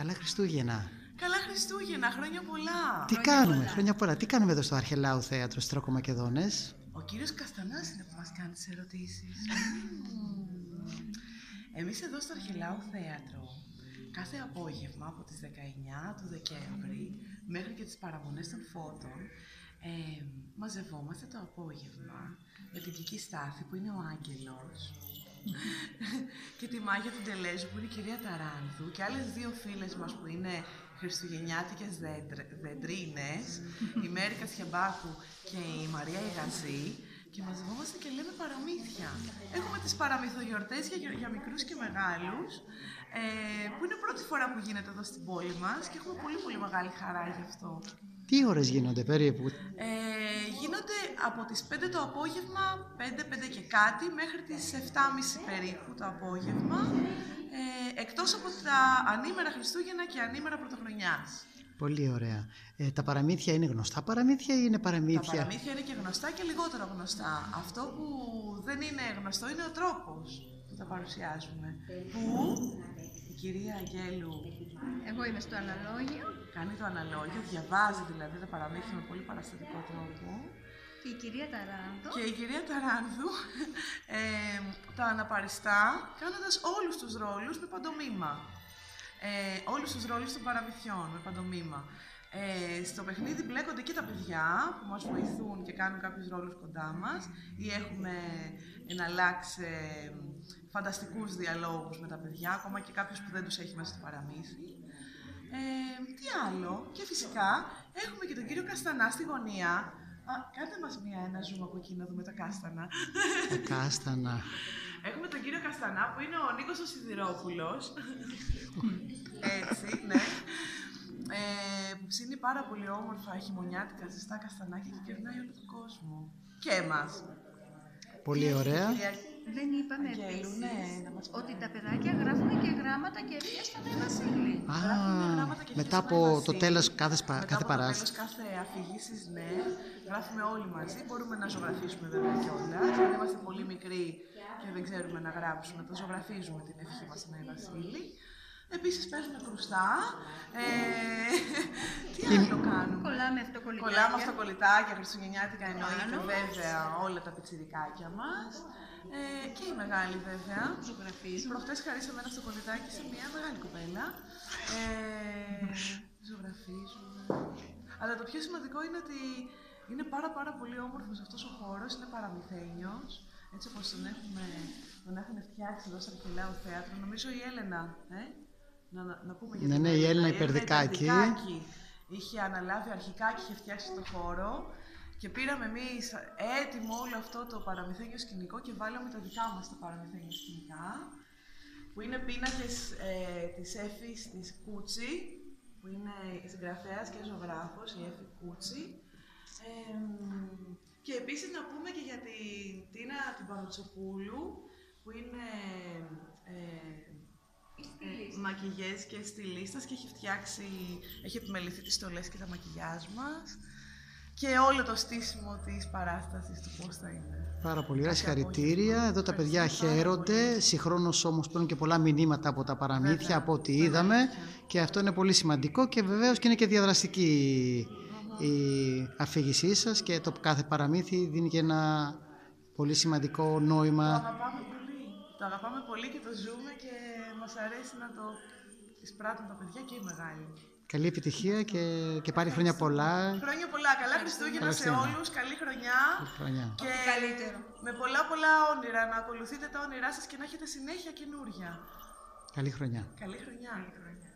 Καλά Χριστούγεννα. Καλά Χριστούγεννα, χρόνια πολλά. Χρόνια πολλά. Τι κάνουμε εδώ στο Αρχελάου Θέατρο στις Τρακομακεδόνες? Ο κύριος Καστανάς είναι που μας κάνει τις ερωτήσεις. Εμείς εδώ στο Αρχελάου Θέατρο, κάθε απόγευμα από τις 19 του Δεκέμβρη μέχρι και τις παραμονές των Φώτων, μαζευόμαστε το απόγευμα με την Κική Στάθη που είναι ο Άγγελος και τη Μάγια του Τελέζου που είναι η κυρία Ταράνθου και άλλες δύο φίλες μας που είναι χριστουγεννιάτικες δεντρίνες, η Μέρη Κασιαμπάκου και η Μαρία Ιγαζή, και μαζευόμαστε και λέμε παραμύθια. Έχουμε τις παραμυθογιορτές για μικρούς και μεγάλους, που είναι πρώτη φορά που γίνεται εδώ στην πόλη μας και έχουμε πολύ πολύ μεγάλη χαρά γι' αυτό. Τι ώρες γίνονται περίπου? Γίνονται από τις 5 το απόγευμα, 5 και κάτι, μέχρι τις 7.30 περίπου το απόγευμα, εκτός από τα ανήμερα Χριστούγεννα και ανήμερα Πρωτοχρονιάς. Πολύ ωραία. Τα παραμύθια είναι γνωστά παραμύθια ή είναι παραμύθια? Τα παραμύθια είναι και γνωστά και λιγότερο γνωστά. Αυτό που δεν είναι γνωστό είναι ο τρόπος που τα παρουσιάζουμε. Που η κυρία Αγγέλου... Εγώ είμαι στο αναλόγιο. Κάνει το αναλόγιο, διαβάζει δηλαδή τα παραμύθια με πολύ παραστατικό τρόπο. Και η κυρία Ταράνθου. Και η κυρία Ταράνθου τα αναπαριστά κάνοντας όλους τους ρόλους με παντομήμα. Όλους τους ρόλους των παραμυθιών με παντομήμα. Στο παιχνίδι μπλέκονται και τα παιδιά που μας βοηθούν και κάνουν κάποιους ρόλους κοντά μας ή έχουμε εναλλάξει φανταστικούς διαλόγους με τα παιδιά, ακόμα και κάποιους που δεν τους έχει μέσα στο παραμύθι. Τι άλλο, και φυσικά έχουμε και τον κύριο Καστανά στη γωνία. Κάντε μας ένα zoom από εκεί να δούμε τα κάστανα. Τα κάστανα. Έχουμε τον κύριο Καστανά που είναι ο Νίκος ο Σιδηρόπουλος. Έτσι, ναι. Που ψήνει πάρα πολύ όμορφα χειμωνιάτικα ζεστά καστανάκια και κερνάει όλο τον κόσμο. Και εμάς. Πολύ ωραία. Δεν είπαμε Αγγέλου, ναι, ότι τα παιδάκια γράφουν και γράμματα και ευχές στον Θεό Βασίλη. Μετά από το τέλος κάθε παράσταση. Τέλος κάθε αφηγήσης, ναι, γράφουμε όλοι μαζί. Μπορούμε να ζωγραφίσουμε βέβαια κιόλας. Αν είμαστε πολύ μικροί και δεν ξέρουμε να γράψουμε, το ζωγραφίζουμε την ευχή μας στον Θεό Βασίλη. Επίσης παίζουμε κρουστά. Τι άλλο κάνουμε? Κολλάμε αυτοκολλητάκια, χριστουγεννιάτικα εννοείται βέβαια όλα τα πιτσιρικάκια μας. Και οι μεγάλοι βέβαια. Προχτές χαρίσαμε ένα αυτοκολλητάκι σε μια μεγάλη κοπέλα. Ζωγραφίζουμε. Αλλά το πιο σημαντικό είναι ότι είναι πάρα πολύ όμορφος αυτός ο χώρος, είναι παραμυθένιος. Έτσι όπως τον έχουν φτιάξει εδώ στο Αρχελάου Θέατρο. Νομίζω η Έλενα, να πούμε για την η Έλενα Υπερδικάκη. Είχε αναλάβει αρχικά και είχε φτιάξει το χώρο και πήραμε εμείς έτοιμο όλο αυτό το παραμυθένιο σκηνικό και βάλαμε τα δικά μας τα παραμυθένια σκηνικά, που είναι πίνακες της Έφης της Κούτσι, που είναι συγγραφέας και ζωγράφος, η Έφη Κούτσι. Και επίσης να πούμε και για την Τίνα την Πανουτσοπούλου, που είναι μακιγιές και στυλίστας και έχει επιμεληθεί τις στολές και τα μακιγιάζ μας και όλο το στήσιμο της παράστασης του πώς θα είναι. Πάρα πολύ ωραία, συγχαρητήρια. Εδώ τα παιδιά χαίρονται, συγχρόνως όμως παίρνουν και πολλά μηνύματα από τα παραμύθια, από ό,τι είδαμε, και αυτό είναι πολύ σημαντικό και βεβαίως και είναι και διαδραστική η αφήγησή σας και το κάθε παραμύθι δίνει και ένα πολύ σημαντικό νόημα. Το αγαπάμε πολύ και το ζούμε και μας αρέσει να το εισπράττουν τα παιδιά και οι μεγάλοι. Καλή επιτυχία και πάλι χρόνια πολλά. Χρόνια πολλά. Καλά Χριστούγεννα σε όλους. Καλή χρονιά. Και καλύτερο. Με πολλά όνειρα. Να ακολουθείτε τα όνειρά σας και να έχετε συνέχεια καινούρια. Καλή χρονιά. Καλή χρονιά.